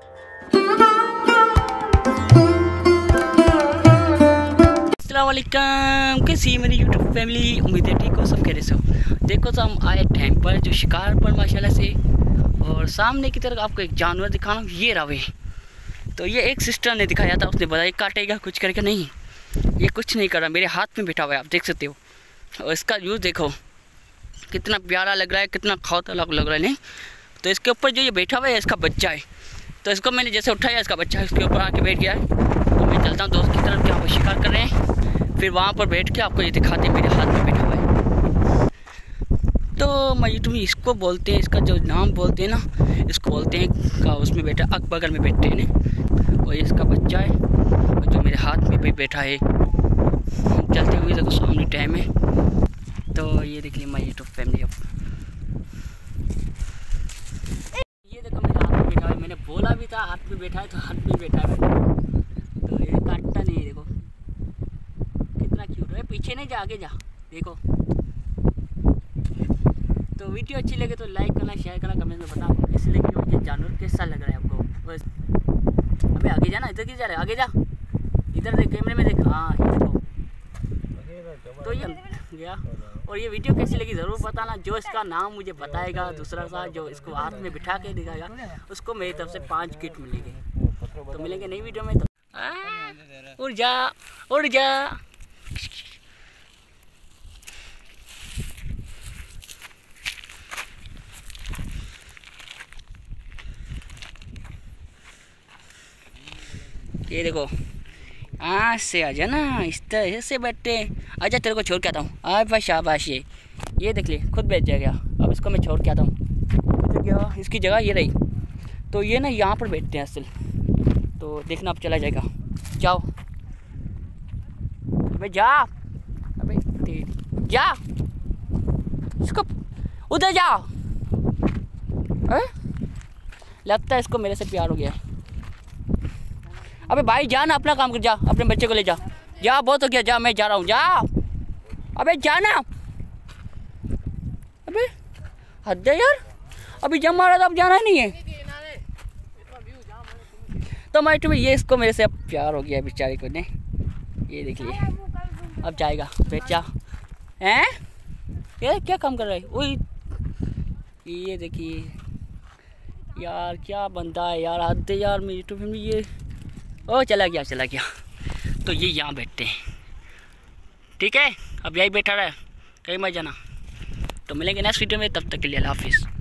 अस्सलामुअलैकुम, कैसी मेरी यूट्यूब फैमिली। उम्मीद है ठीक हो, सब कह रहे हो। देखो तो हम आए टाइम पर जो शिकार पर माशाल्लाह से, और सामने की तरफ आपको एक जानवर दिखाना, ये रवे। तो ये एक सिस्टर ने दिखाया था, उसने बताया काटेगा कुछ करके, नहीं ये कुछ नहीं कर रहा, मेरे हाथ में बैठा हुआ है, आप देख सकते हो। और इसका व्यूज़ देखो कितना प्यारा लग रहा है, कितना खौफनाक लग रहा है। नहीं तो इसके ऊपर जो ये बैठा हुआ है इसका बच्चा है, तो इसको मैंने जैसे उठाया, इसका बच्चा है उसके ऊपर आके बैठ गया है। तो मैं चलता हूँ दोस्त की तरफ, यहाँ पर शिकार कर रहे हैं, फिर वहाँ पर बैठ के आपको ये दिखाते हैं मेरे हाथ में बैठा हुआ है। तो मयूटमी इसको बोलते हैं, इसका जो नाम बोलते हैं ना, इसको बोलते हैं का उसमें बैठा अक बगल में बैठते हैं ना, और इसका बच्चा है और जो मेरे हाथ में भी बैठा है। चलते हुए देखो सामने टाइम है, तो ये देख ली माई यूट्यूब फैमिली। अब ये देखो मेरे हाथ में बैठा है, मैंने बोला भी था हाथ में बैठा है, तो हाथ में बैठा है। तो ये काटता नहीं है, देखो कितना क्यूट है। पीछे नहीं जा, आगे जा, देखो। तो वीडियो अच्छी लगे तो लाइक करना, शेयर करना, कमेंट में बताओ कैसे लगी मुझे, जानवर कैसा लग रहा है आपको। बस अबे आगे जाना, इधर क्यों जा रहा है, आगे जा, इधर देख, कैमरे में देख, हाँ ये देखो। तो ये गया, और ये वीडियो कैसी लगी ज़रूर बताना। जो इसका नाम मुझे बताएगा, दूसरा सा जो इसको हाथ में बिठा के दिखाएगा, उसको मेरी तरफ से 5 किट मिलेंगे। तो मिलेंगे नई वीडियो में। तो उड़ जा उड़ जा। ये देखो आज से आ जा ना, इस तरह से बैठते। आजा तेरे को छोड़ के आता हूँ। आज शाबाश, ये देख ले खुद बैठ जाएगा। अब इसको मैं छोड़ के आता हूँ, तो क्या इसकी जगह ये रही। तो ये ना यहाँ पर बैठते हैं असल, तो देखना अब चला जाएगा। जाओ अबे जा, अबे तेरी जा, इसको उधर जा। लगता है इसको मेरे से प्यार हो गया। अबे भाई जा ना, अपना काम कर, जा अपने बच्चे को ले जा, जा बहुत हो गया, जा मैं जा रहा हूँ, जा। अबे जा ना, अबे हद है यार, अभी जब मारा था अब जाना नहीं है। तो मैं तुम्हें ये इसको मेरे से अब प्यार हो गया बेचारी को ने, ये देखिए अब जाएगा, बैठ जा। हैं ये क्या काम कर रहा है, वही ये देखिए यार, क्या बंदा है यार, हद है यार मेरी यूट्यूब में। ये ओ चला गया चला गया। तो ये यहाँ बैठते हैं, ठीक है, अब यही बैठा रहा है, कहीं मत जाना। तो मिलेंगे नेक्स्ट वीडियो में, तब तक के लिए अल्लाह हाफिज़।